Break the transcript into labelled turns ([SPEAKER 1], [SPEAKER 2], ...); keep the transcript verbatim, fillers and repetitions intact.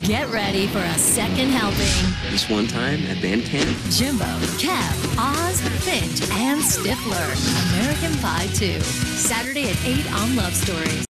[SPEAKER 1] Get ready for a second helping.
[SPEAKER 2] This one time at band camp,
[SPEAKER 1] Jimbo, Kev, Oz, Finch, and Stifler. American Pie two. Saturday at eight on Love Story.